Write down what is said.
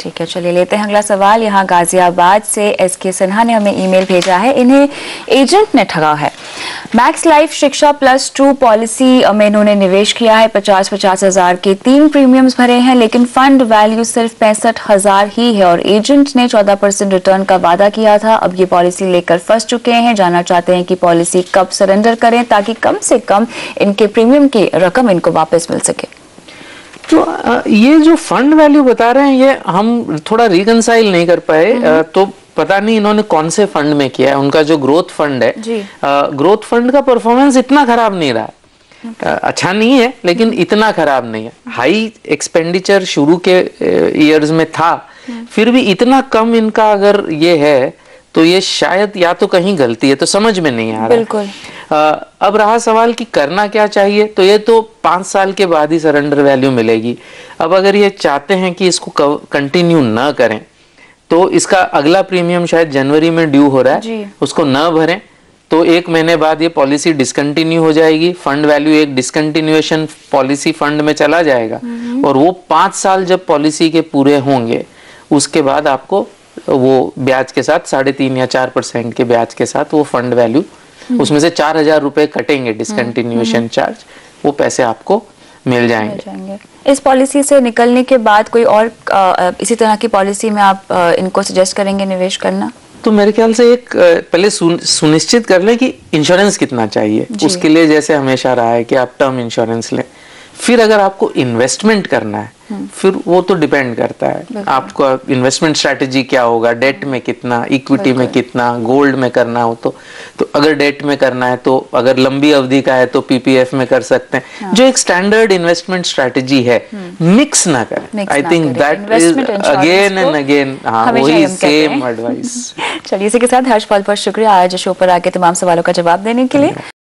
ठीक है, चलिए लेते हैं अगला सवाल। यहाँ गाजियाबाद से एसके सिन्हा ने हमें ईमेल भेजा है, इन्हें एजेंट ने ठगा है। मैक्स लाइफ शिक्षा +2 पॉलिसी में इन्होंने निवेश किया है, 50-50 हजार के 3 प्रीमियम्स भरे हैं, लेकिन फंड वैल्यू सिर्फ 65,000 ही है और एजेंट ने 14% रिटर्न का वादा किया था। अब ये पॉलिसी लेकर फंस चुके हैं, जानना चाहते हैं कि पॉलिसी कब सरेंडर करें ताकि कम से कम इनके प्रीमियम की रकम इनको वापस मिल सके। तो ये जो फंड वैल्यू बता रहे हैं ये हम थोड़ा रिकंसाइल नहीं कर पाए। तो पता नहीं इन्होंने कौन से फंड में किया है। उनका जो ग्रोथ फंड है, ग्रोथ फंड का परफॉर्मेंस इतना खराब नहीं रहा है। अच्छा नहीं है लेकिन इतना खराब नहीं है। हाई एक्सपेंडिचर शुरू के ईयर्स में था, फिर भी इतना कम इनका अगर ये है तो ये शायद या तो कहीं गलती है, तो समझ में नहीं आ रहा। बिल्कुल। अब रहा सवाल कि करना क्या चाहिए, तो ये तो 5 साल के बाद ही सरेंडर वैल्यू मिलेगी। अब अगर ये चाहते हैं कि इसको कंटिन्यू ना करें तो इसका अगला प्रीमियम शायद जनवरी में ड्यू हो रहा है, उसको ना भरें तो 1 महीने बाद ये पॉलिसी डिसकंटिन्यू हो जाएगी। फंड वैल्यू एक डिसकंटिन्यूएशन पॉलिसी फंड में चला जाएगा और वो 5 साल जब पॉलिसी के पूरे होंगे उसके बाद आपको वो ब्याज के साथ 3.5 या 4% के ब्याज के साथ वो फंड वैल्यू, उसमें से 4,000 रुपए कटेंगे डिसकंटिन्यूएशन चार्ज, वो पैसे आपको मिल जाएंगे। इस पॉलिसी से निकलने के बाद कोई और इसी तरह की पॉलिसी में आप इनको सजेस्ट करेंगे निवेश करना? तो मेरे ख्याल से एक पहले सुनिश्चित कर लें कि इंश्योरेंस कितना चाहिए। उसके लिए जैसे हमेशा रहा है कि आप टर्म इंश्योरेंस लें। फिर अगर आपको इन्वेस्टमेंट करना है फिर वो तो डिपेंड करता है आपका इन्वेस्टमेंट स्ट्रैटेजी क्या होगा, डेट में कितना, इक्विटी में कितना, गोल्ड में करना हो तो अगर डेट में करना है तो अगर लंबी अवधि का है तो पीपीएफ में कर सकते हैं। जो एक स्टैंडर्ड इन्वेस्टमेंट स्ट्रैटेजी है, मिक्स ना करें। I think that is again and again वही सेम एडवाइस। चलिए, इसी के साथ हर्ष बहुत बहुत शुक्रिया आज शो पर आके तमाम सवालों का जवाब देने के लिए।